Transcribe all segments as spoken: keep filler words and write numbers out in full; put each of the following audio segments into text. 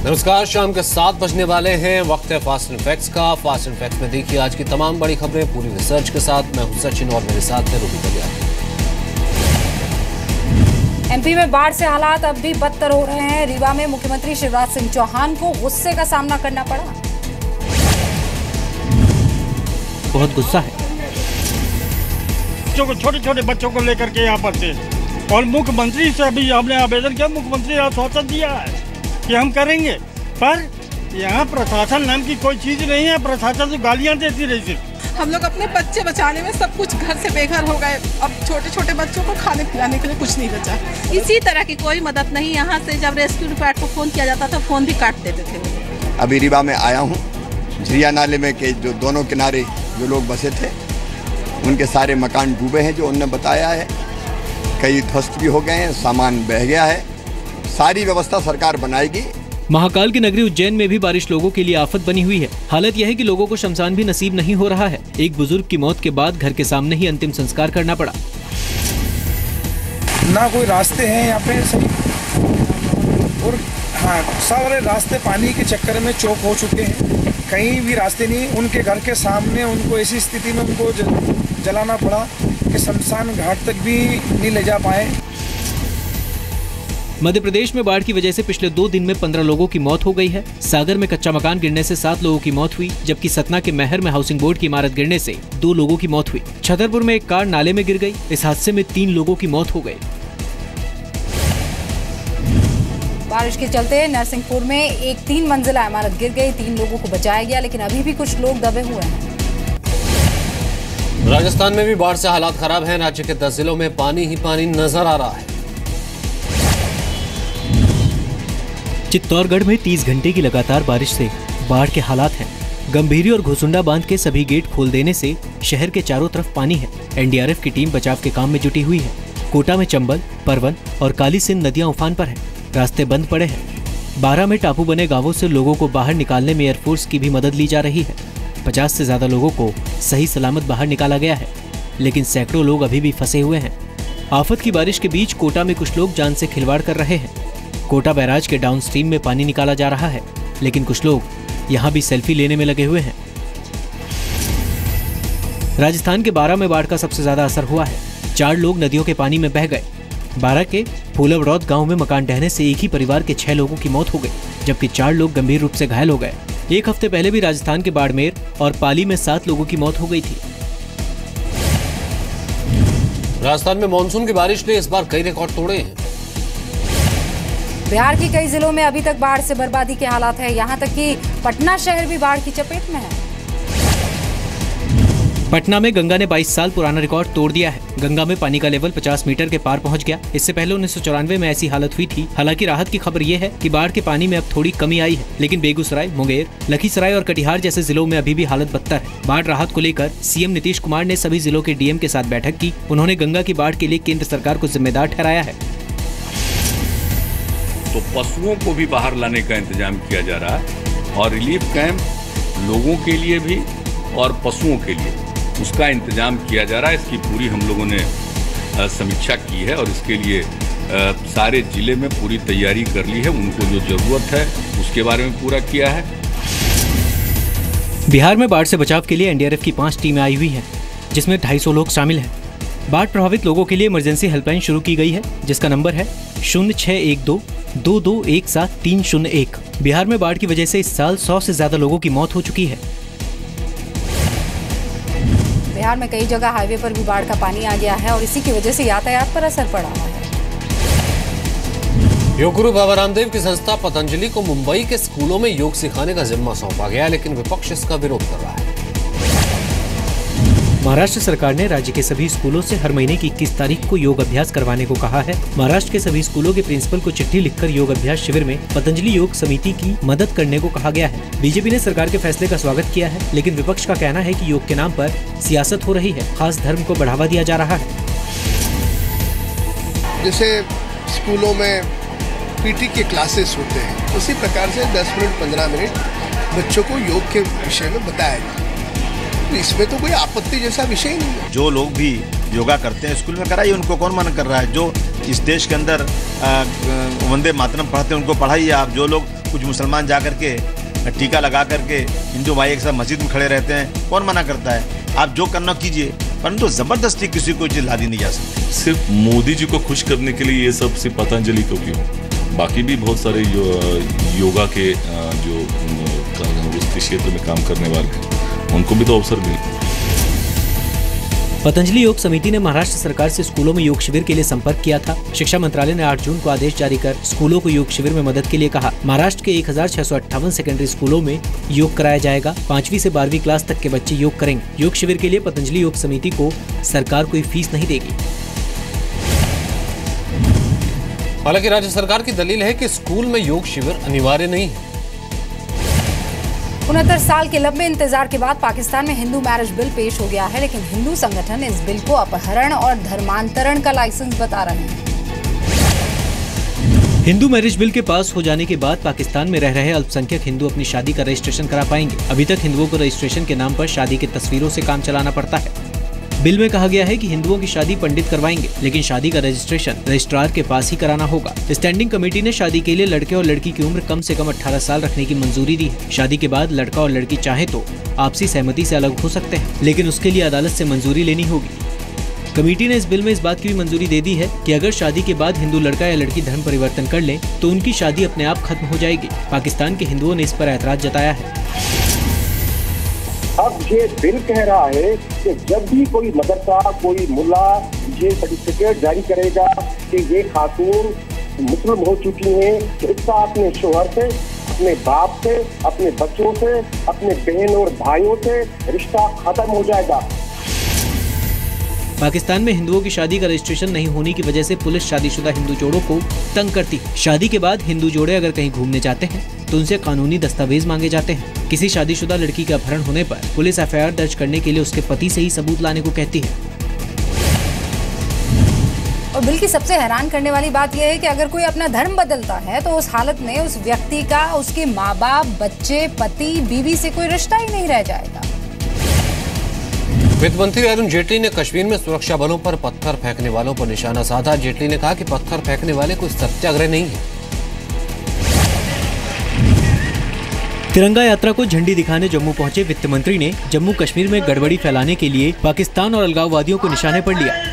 नमस्कार, शाम के सात बजने वाले हैं। वक्त है फास्ट एंड फैक्ट्स का। फास्ट एंड फैक्ट्स में देखिए आज की तमाम बड़ी खबरें पूरी रिसर्च के साथ। मैं हूं सचिन और मेरे साथ है रूबी बलिया। एमपी में बाढ़ से हालात अब भी बदतर हो रहे हैं। रीवा में मुख्यमंत्री शिवराज सिंह चौहान को गुस्से का सामना करना पड़ा। बहुत गुस्सा है। बच्चों को, छोटे छोटे बच्चों को लेकर के यहाँ पर थे और मुख्यमंत्री से अभी हमने आवेदन किया। मुख्यमंत्री आश्वासन दिया है कि हम करेंगे, पर यहाँ प्रशासन नाम की कोई चीज नहीं है। प्रशासन तो गालियाँ देती रही सिर्फ। हम लोग अपने बच्चे बचाने में सब कुछ घर से बेघर हो गए। अब छोटे छोटे बच्चों को खाने पिलाने के लिए कुछ नहीं बचा। इसी तरह की कोई मदद नहीं। यहाँ से जब रेस्क्यू डिपार्टमेंट को फोन किया जाता था, फोन भी काट देते थे। अभी रीवा में आया हूँ। झरिया नाले में के जो दोनों किनारे जो लोग बसे थे, उनके सारे मकान डूबे हैं जो उन्होंने बताया है। कई ध्वस्त भी हो गए हैं, सामान बह गया है। सारी व्यवस्था सरकार बनाएगी। महाकाल की नगरी उज्जैन में भी बारिश लोगों के लिए आफत बनी हुई है। हालत यह है कि लोगों को शमशान भी नसीब नहीं हो रहा है। एक बुजुर्ग की मौत के बाद घर के सामने ही अंतिम संस्कार करना पड़ा। ना कोई रास्ते हैं यहाँ पे सही, और हाँ, सारे रास्ते पानी के चक्कर में चौक हो चुके हैं। कहीं भी रास्ते नहीं। उनके घर के सामने उनको ऐसी स्थिति में उनको जलाना पड़ा कि शमशान घाट तक भी नहीं ले जा पाए। मध्य प्रदेश में बाढ़ की वजह से पिछले दो दिन में पंद्रह लोगों की मौत हो गई है। सागर में कच्चा मकान गिरने से सात लोगों की मौत हुई, जबकि सतना के महर में हाउसिंग बोर्ड की इमारत गिरने से दो लोगों की मौत हुई। छतरपुर में एक कार नाले में गिर गई। इस हादसे में तीन लोगों की मौत हो गई। बारिश के चलते नरसिंहपुर में एक तीन मंजिला इमारत गिर गई। तीन लोगों को बचाया गया, लेकिन अभी भी कुछ लोग दबे हुए हैं। राजस्थान में भी बाढ़ से हालात खराब हैं। राज्य के दस जिलों में पानी ही पानी नजर आ रहा है। चित्तौड़गढ़ में तीस घंटे की लगातार बारिश से बाढ़ के हालात हैं। गंभीरी और घुसुंडा बांध के सभी गेट खोल देने से शहर के चारों तरफ पानी है। एनडीआरएफ की टीम बचाव के काम में जुटी हुई है। कोटा में चंबल, परवन और काली सिंध नदियां उफान पर हैं। रास्ते बंद पड़े हैं। बारह में टापू बने गांवों से लोगों को बाहर निकालने में एयरफोर्स की भी मदद ली जा रही है। पचास से ज्यादा लोगों को सही सलामत बाहर निकाला गया है, लेकिन सैकड़ों लोग अभी भी फंसे हुए हैं। आफत की बारिश के बीच कोटा में कुछ लोग जान से खिलवाड़ कर रहे हैं। कोटा बैराज के डाउनस्ट्रीम में पानी निकाला जा रहा है, लेकिन कुछ लोग यहां भी सेल्फी लेने में लगे हुए हैं। राजस्थान के बारह में बाढ़ का सबसे ज्यादा असर हुआ है। चार लोग नदियों के पानी में बह गए। बारह के फूलवरौद गांव में मकान ढहने से एक ही परिवार के छह लोगों की मौत हो गई, जबकि चार लोग गंभीर रूप से घायल हो गए। एक हफ्ते पहले भी राजस्थान के बाड़मेर और पाली में सात लोगों की मौत हो गई थी। राजस्थान में मानसून की बारिश ने इस बार कई रिकॉर्ड तोड़े हैं। बिहार के कई जिलों में अभी तक बाढ़ से बर्बादी के हालात है। यहाँ तक कि पटना शहर भी बाढ़ की चपेट में है। पटना में गंगा ने बाईस साल पुराना रिकॉर्ड तोड़ दिया है। गंगा में पानी का लेवल पचास मीटर के पार पहुंच गया। इससे पहले उन्नीस सौ चौरानवे में ऐसी हालत हुई थी। हालांकि राहत की खबर ये है कि बाढ़ के पानी में अब थोड़ी कमी आई है, लेकिन बेगूसराय, मुंगेर, लखीसराय और कटिहार जैसे जिलों में अभी भी हालत बदतर है। बाढ़ राहत को लेकर सीएम नीतीश कुमार ने सभी जिलों के डीएम के साथ बैठक की। उन्होंने गंगा की बाढ़ के लिए केंद्र सरकार को जिम्मेदार ठहराया है। तो पशुओं को भी बाहर लाने का इंतजाम किया जा रहा है और रिलीफ कैंप लोगों के लिए भी और पशुओं के लिए उसका इंतजाम किया जा रहा है। इसकी पूरी हम लोगों ने समीक्षा की है और इसके लिए सारे जिले में पूरी तैयारी कर ली है। उनको जो जरूरत है उसके बारे में पूरा किया है। बिहार में बाढ़ से बचाव के लिए एनडीआरएफ की पांच टीमें आई हुई हैं, जिसमें ढाई सौ लोग शामिल हैं। बाढ़ प्रभावित लोगों के लिए इमरजेंसी हेल्पलाइन शुरू की गई है, जिसका नंबर है शून्य छह एक दो दो दो एक सात तीन शून्य एक। बिहार में बाढ़ की वजह से इस साल सौ से ज्यादा लोगों की मौत हो चुकी है। बिहार में कई जगह हाईवे पर भी बाढ़ का पानी आ गया है और इसी की वजह से यातायात पर असर पड़ा है। योग गुरु बाबा रामदेव की संस्था पतंजलि को मुंबई के स्कूलों में योग सिखाने का जिम्मा सौंपा गया, लेकिन विपक्ष इसका विरोध कर रहा है। महाराष्ट्र सरकार ने राज्य के सभी स्कूलों से हर महीने की इक्कीस तारीख को योग अभ्यास करवाने को कहा है। महाराष्ट्र के सभी स्कूलों के प्रिंसिपल को चिट्ठी लिखकर योग अभ्यास शिविर में पतंजलि योग समिति की मदद करने को कहा गया है। बीजेपी ने सरकार के फैसले का स्वागत किया है, लेकिन विपक्ष का कहना है कि योग के नाम पर सियासत हो रही है, खास धर्म को बढ़ावा दिया जा रहा है। जैसे स्कूलों में पीटी के क्लासेस होते हैं, उसी प्रकार से दस मिनट पंद्रह मिनट बच्चों को योग के विषय में बताया जाए। इसमें तो कोई आपत्ति जैसा विषय नहीं है। जो लोग भी योगा करते हैं स्कूल में कराइए, उनको कौन मना कर रहा है। जो इस देश के अंदर वंदे मातरम पढ़ते हैं उनको पढ़ाइए आप। जो लोग कुछ मुसलमान जा करके टीका लगा करके हिंदू भाई के साथ मस्जिद में खड़े रहते हैं, कौन मना करता है? आप जो करना कीजिए, परंतु जबरदस्ती किसी को चीज लादी नहीं जा सकती। सिर्फ मोदी जी को खुश करने के लिए ये सब सिर्फ पतंजलि तो क्यों, बाकी भी बहुत सारे यो, योगा के जो उस क्षेत्र में काम करने वाले हैं उनको भी तो अवसर मिले। पतंजलि योग समिति ने महाराष्ट्र सरकार से स्कूलों में योग शिविर के लिए संपर्क किया था। शिक्षा मंत्रालय ने आठ जून को आदेश जारी कर स्कूलों को योग शिविर में मदद के लिए कहा। महाराष्ट्र के एक हजार छह सौ अट्ठावन सेकेंडरी स्कूलों में योग कराया जाएगा। पांचवी से बारहवीं क्लास तक के बच्चे योग करेंगे। योग शिविर के लिए पतंजलि योग समिति को सरकार कोई फीस नहीं देगी। हालांकि राज्य सरकार की दलील है कि स्कूल में योग शिविर अनिवार्य नहीं है। उनहत्तर साल के लंबे इंतजार के बाद पाकिस्तान में हिंदू मैरिज बिल पेश हो गया है, लेकिन हिंदू संगठन इस बिल को अपहरण और धर्मांतरण का लाइसेंस बता रहे हैं। हिंदू मैरिज बिल के पास हो जाने के बाद पाकिस्तान में रह रहे अल्पसंख्यक हिंदू अपनी शादी का रजिस्ट्रेशन करा पाएंगे। अभी तक हिंदुओं को रजिस्ट्रेशन के नाम पर शादी की तस्वीरों से काम चलाना पड़ता है। बिल में कहा गया है कि हिंदुओं की शादी पंडित करवाएंगे, लेकिन शादी का रजिस्ट्रेशन रजिस्ट्रार के पास ही कराना होगा। स्टैंडिंग कमेटी ने शादी के लिए लड़के और लड़की की उम्र कम से कम अठारह साल रखने की मंजूरी दी है। शादी के बाद लड़का और लड़की चाहे तो आपसी सहमति से अलग हो सकते हैं, लेकिन उसके लिए अदालत से मंजूरी लेनी होगी। कमेटी ने इस बिल में इस बात की भी मंजूरी दे दी है कि अगर शादी के बाद हिंदू लड़का या लड़की धर्म परिवर्तन कर ले तो उनकी शादी अपने आप खत्म हो जाएगी। पाकिस्तान के हिंदुओं ने इस पर ऐतराज जताया है। अब ये बिल कह रहा है कि जब भी कोई मदरसा, कोई मुल्ला ये सर्टिफिकेट जारी करेगा कि ये खातून मुस्लिम हो चुकी हैं, तो इसका अपने शोहर से, अपने बाप से, अपने बच्चों से, अपने बहन और भाइयों से रिश्ता खत्म हो जाएगा। पाकिस्तान में हिंदुओं की शादी का रजिस्ट्रेशन नहीं होने की वजह से पुलिस शादीशुदा हिंदू जोड़ों को तंग करती है। शादी के बाद हिंदू जोड़े अगर कहीं घूमने जाते हैं तो उनसे कानूनी दस्तावेज मांगे जाते हैं। किसी शादीशुदा लड़की का अपहरण होने पर पुलिस एफ आई आर दर्ज करने के लिए उसके पति से ही सबूत लाने को कहती है। और बिल की सबसे हैरान करने वाली बात यह है कि अगर कोई अपना धर्म बदलता है तो उस हालत में उस व्यक्ति का उसके माँ बाप, बच्चे, पति, बीवी से कोई रिश्ता ही नहीं रह जाएगा। वित्त मंत्री अरुण जेटली ने कश्मीर में सुरक्षा बलों पर पत्थर फेंकने वालों पर निशाना साधा। जेटली ने कहा कि पत्थर फेंकने वाले कोई सत्याग्रह नहीं है। तिरंगा यात्रा को झंडी दिखाने जम्मू पहुंचे वित्त मंत्री ने जम्मू कश्मीर में गड़बड़ी फैलाने के लिए पाकिस्तान और अलगाववादियों को निशाने पर लिया।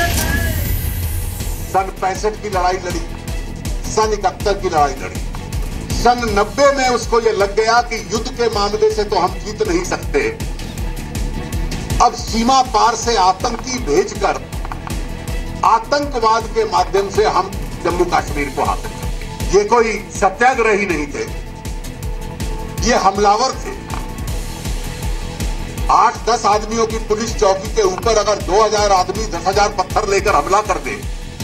सन पैंसठ की लड़ाई लड़ी, सन इकहत्तर की लड़ाई लड़ी, सन नब्बे में उसको ये लग गया कि युद्ध के मामले से तो हम जीत नहीं सकते, अब सीमा पार से आतंकी भेजकर आतंकवाद के माध्यम से हम जम्मू कश्मीर को हासिल करेंगे। ये कोई सत्याग्रही नहीं थे, ये हमलावर थे। आठ दस आदमियों की पुलिस चौकी के ऊपर अगर दो हजार आदमी दस हजार पत्थर लेकर हमला कर दे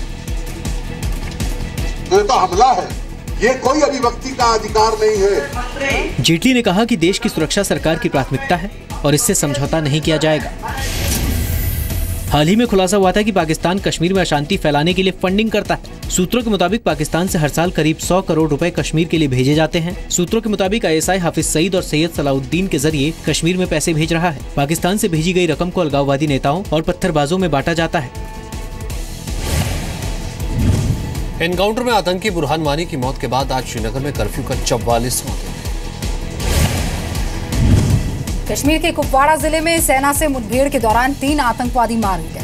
तो तो हमला है, ये कोई अभिव्यक्ति का अधिकार नहीं है। जेटली ने कहा कि देश की सुरक्षा सरकार की प्राथमिकता है और इससे समझौता नहीं किया जाएगा। हाल ही में खुलासा हुआ था कि पाकिस्तान कश्मीर में अशांति फैलाने के लिए फंडिंग करता है। सूत्रों के मुताबिक पाकिस्तान से हर साल करीब सौ करोड़ रुपए कश्मीर के लिए भेजे जाते हैं। सूत्रों के मुताबिक I S I Hafiz Saeed और सैयद सलाउद्दीन के जरिए कश्मीर में पैसे भेज रहा है। पाकिस्तान से भेजी गई रकम को अलगाववादी नेताओं और पत्थरबाजों में बांटा जाता है। एनकाउंटर में आतंकी बुरहान वानी की मौत के बाद आज श्रीनगर में कर्फ्यू का चौवालीसवां दिन। कश्मीर के कुपवाड़ा जिले में सेना से मुठभेड़ के दौरान तीन आतंकवादी मारे गए।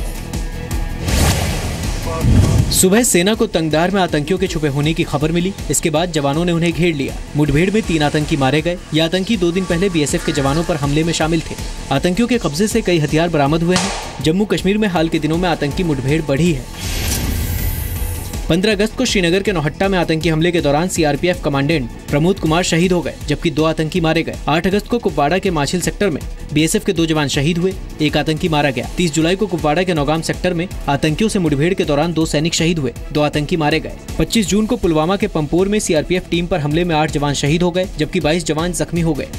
सुबह सेना को तंगदार में आतंकियों के छुपे होने की खबर मिली। इसके बाद जवानों ने उन्हें घेर लिया। मुठभेड़ में तीन आतंकी मारे गए। ये आतंकी दो दिन पहले बी एस एफ के जवानों पर हमले में शामिल थे। आतंकियों के कब्जे से कई हथियार बरामद हुए हैं। जम्मू कश्मीर में हाल के दिनों में आतंकी मुठभेड़ बढ़ी है। पंद्रह अगस्त को श्रीनगर के नौहट्टा में आतंकी हमले के दौरान C R P F commandant Pramod Kumar शहीद हो गए, जबकि दो आतंकी मारे गए। आठ अगस्त को कुपवाड़ा के माछिल सेक्टर में बी एस एफ के दो जवान शहीद हुए, एक आतंकी मारा गया। तीस जुलाई को कुपवाड़ा के नौगाम सेक्टर में आतंकियों से मुठभेड़ के दौरान दो सैनिक शहीद हुए, दो आतंकी मारे गए। पच्चीस जून को पुलवामा के पंपोर में C R P F team पर हमले में आठ जवान शहीद हो गए, जबकि बाईस जवान जख्मी हो गए।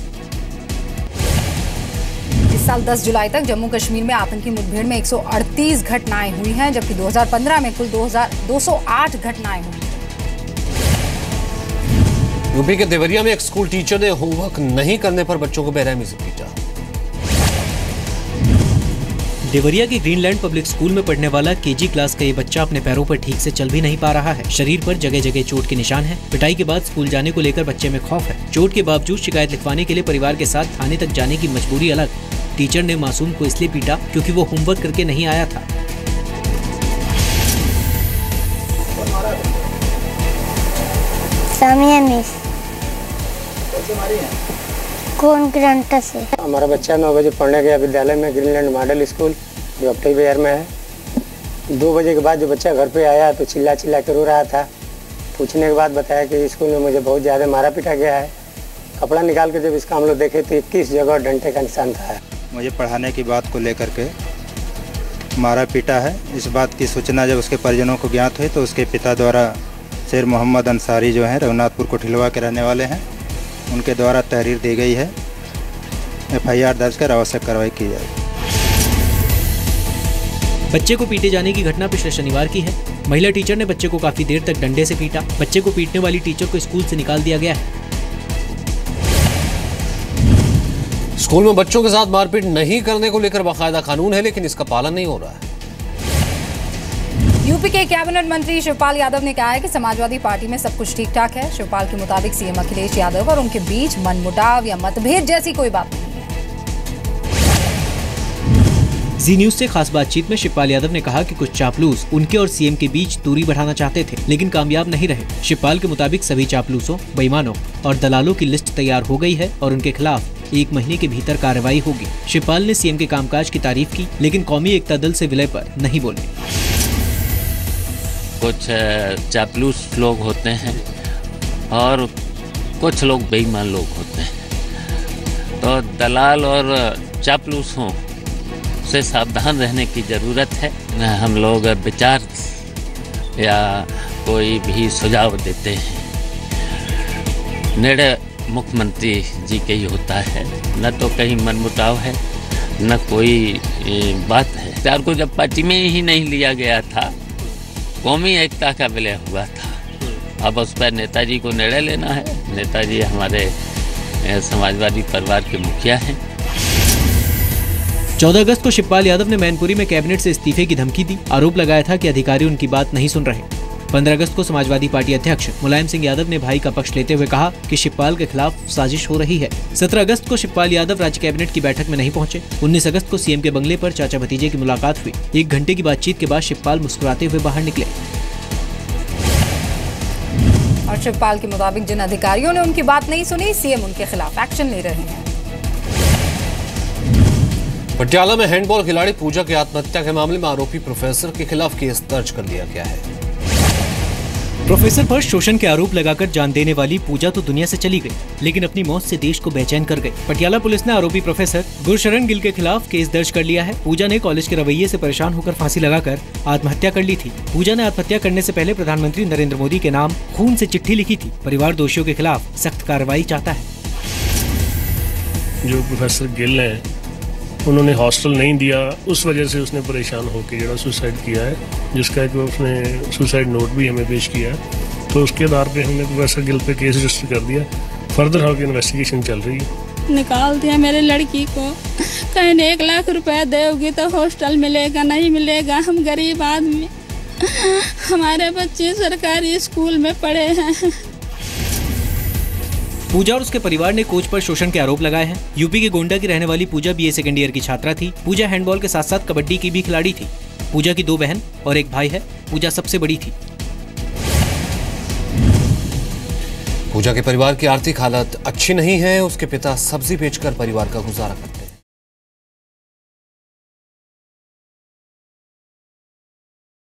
इस साल दस जुलाई तक जम्मू कश्मीर में आतंकी मुठभेड़ में एक सौ अड़तीस घटनाएं हुई हैं, जबकि दो हज़ार पंद्रह में कुल दो सौ आठ घटनाएं हुई। यूपी के देवरिया में एक स्कूल टीचर ने होमवर्क नहीं करने पर बच्चों को बेरहमी से पीटा। देवरिया के ग्रीनलैंड पब्लिक स्कूल में पढ़ने वाला केजी क्लास का ये बच्चा अपने पैरों पर ठीक से चल भी नहीं पा रहा है। शरीर पर जगह जगह चोट के निशान हैं। पिटाई के बाद स्कूल जाने को लेकर बच्चे में खौफ है। चोट के बावजूद शिकायत लिखवाने के लिए परिवार के साथ थाने तक जाने की मजबूरी अलग। टीचर ने मासूम को इसलिए पीटा क्योंकि वो होमवर्क करके नहीं आया था। सामिया मिस कौन ग्रंथ से। हमारा बच्चा नौ बजे पढ़ने गया विद्यालय में ग्रीनलैंड मॉडल स्कूल जो अपटई बाजार में है। दो बजे के बाद जो बच्चा घर पे आया तो चिल्ला चिल्ला के रो रहा था। पूछने के बाद बताया कि स्कूल में मुझे बहुत ज़्यादा मारा पीटा गया है। कपड़ा निकाल के जब इसका हम लोग देखे तो इक्कीस जगह डंडे का निशान था। मुझे पढ़ाने की बात को लेकर के मारा पीटा है। इस बात की सूचना जब उसके परिजनों को ज्ञात हुई तो उसके पिता द्वारा शेर मोहम्मद अंसारी जो हैं रघुनाथपुर कोठिलवा के रहने वाले हैं, उनके द्वारा तहरीर दी गई है। एफ आई आर दर्ज कर आवश्यक कार्रवाई की जाएगी। बच्चे को पीटे जाने की घटना पिछले शनिवार की है। महिला टीचर ने बच्चे को काफी देर तक डंडे से पीटा। बच्चे को पीटने वाली टीचर को स्कूल से निकाल दिया गया है। स्कूल में बच्चों के साथ मारपीट नहीं करने को लेकर बाकायदा कानून है, लेकिन इसका पालन नहीं हो रहा है। यूपी के कैबिनेट मंत्री शिवपाल यादव ने कहा है कि समाजवादी पार्टी में सब कुछ ठीक ठाक है। शिवपाल के मुताबिक सीएम अखिलेश यादव और उनके बीच मनमुटाव या मतभेद जैसी कोई बात नहीं है। जी न्यूज से खास बातचीत में शिवपाल यादव ने कहा कि कुछ चापलूस उनके और सीएम के बीच दूरी बढ़ाना चाहते थे, लेकिन कामयाब नहीं रहे। शिवपाल के मुताबिक सभी चापलूसों, बेईमानों और दलालों की लिस्ट तैयार हो गई है और उनके खिलाफ एक महीने के भीतर कार्रवाई होगी। शिवपाल ने सीएम के कामकाज की तारीफ की, लेकिन कौमी एकता दल से विलय पर नहीं बोले। कुछ चापलूस लोग होते हैं और कुछ लोग बेईमान लोग होते हैं, तो दलाल और चापलूसों से सावधान रहने की ज़रूरत है। हम लोग विचार या कोई भी सुझाव देते हैं, निर्णय मुख्यमंत्री जी के ही होता है। न तो कहीं मनमुटाव है, न कोई बात है। चार को जब पार्टी में ही नहीं लिया गया था, कौमी एकता का विलय हुआ था। अब उस पर नेताजी को निर्णय लेना है। नेताजी हमारे समाजवादी परिवार के मुखिया हैं। चौदह अगस्त को शिवपाल यादव ने मैनपुरी में कैबिनेट से इस्तीफे की धमकी दी। आरोप लगाया था कि अधिकारी उनकी बात नहीं सुन रहे। पंद्रह अगस्त को समाजवादी पार्टी अध्यक्ष मुलायम सिंह यादव ने भाई का पक्ष लेते हुए कहा कि शिवपाल के खिलाफ साजिश हो रही है। सत्रह अगस्त को शिवपाल यादव राज्य कैबिनेट की बैठक में नहीं पहुंचे। उन्नीस अगस्त को सीएम के बंगले पर चाचा भतीजे की मुलाकात हुई। एक घंटे की बातचीत के बाद शिवपाल मुस्कुराते हुए बाहर निकले। और शिवपाल के मुताबिक जिन अधिकारियों ने उनकी बात नहीं सुनी, सीएम उनके खिलाफ एक्शन ले रहे हैं। पटियाला में हैंडबॉल खिलाड़ी पूजा की आत्महत्या के मामले में आरोपी प्रोफेसर के खिलाफ केस दर्ज कर लिया गया है। प्रोफेसर पर शोषण के आरोप लगाकर जान देने वाली पूजा तो दुनिया से चली गई, लेकिन अपनी मौत से देश को बेचैन कर गई। पटियाला पुलिस ने आरोपी प्रोफेसर गुरशरण गिल के खिलाफ केस दर्ज कर लिया है। पूजा ने कॉलेज के रवैये से परेशान होकर फांसी लगाकर आत्महत्या कर ली थी। पूजा ने आत्महत्या करने से पहले प्रधानमंत्री नरेंद्र मोदी के नाम खून से चिट्ठी लिखी थी। परिवार दोषियों के खिलाफ सख्त कार्रवाई चाहता है। जो प्रोफेसर गिल है, उन्होंने हॉस्टल नहीं दिया, उस वजह से उसने परेशान होकर जो सुसाइड किया है, जिसका एक उसने सुसाइड नोट भी हमें पेश किया है। तो उसके आधार पे हमने प्रोफेसर गिल पे केस रजिस्टर कर दिया। फर्दर आगे इन्वेस्टिगेशन चल रही है। निकाल दिया मेरे लड़की को। कहीं एक लाख रुपया दोगी तो हॉस्टल मिलेगा, नहीं मिलेगा। हम गरीब आदमी, हमारे बच्चे सरकारी स्कूल में पढ़े हैं। पूजा और उसके परिवार ने कोच पर शोषण के आरोप लगाए हैं। यूपी के गोंडा की रहने वाली पूजा बीए सेकेंड ईयर की छात्रा थी। पूजा हैंडबॉल के साथ साथ कबड्डी की भी खिलाड़ी थी। पूजा की दो बहन और एक भाई है। पूजा सबसे बड़ी थी। पूजा के परिवार की आर्थिक हालत अच्छी नहीं है। उसके पिता सब्जी बेचकर परिवार का गुजारा करते हैं।